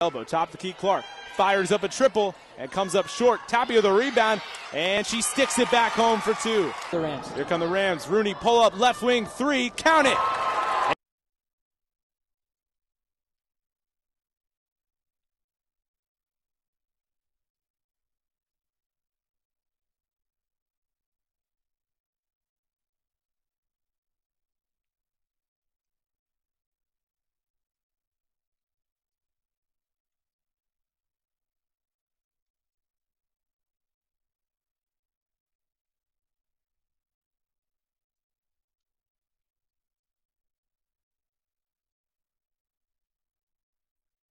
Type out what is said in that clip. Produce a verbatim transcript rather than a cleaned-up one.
Elbow, top the key, Clark fires up a triple and comes up short. Tapia the rebound, and she sticks it back home for two. The Rams. Here come the Rams. Rooney pull up, left wing, three, count it.